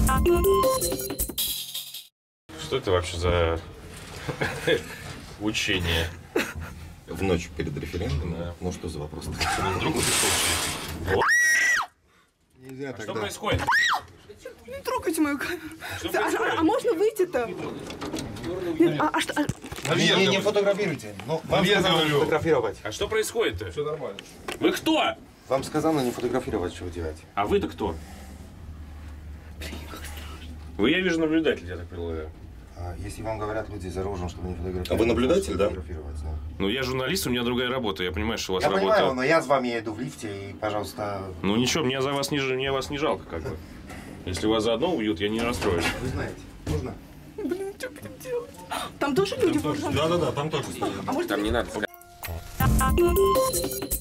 Что это вообще за учение? В ночь перед референдумом? Да. Ну что за вопрос? Нельзя тогда. Что происходит? Не трогайте мою камеру. Что А можно выйти-то? Не фотографируйте. Ну, вам сказано не фотографировать. А что происходит-то? Все нормально. Вы кто? Вам сказано не фотографировать, что вы делаете. А вы-то кто? Вы, я вижу, наблюдатель, я так предполагаю. Если вам говорят люди за оружием, чтобы не фотографировать... А вы наблюдатель, да? Ну, я журналист, у меня другая работа. Я понимаю, что у вас я работа... Я понимаю, но я с вами еду в лифте, и, пожалуйста... Ну, ничего, мне вас не жалко, как бы. Если вас заодно убьют, я не расстроюсь. Вы знаете, можно? Блин, что будем делать? Там тоже люди вооружены? Да, там тоже. А может, там не надо.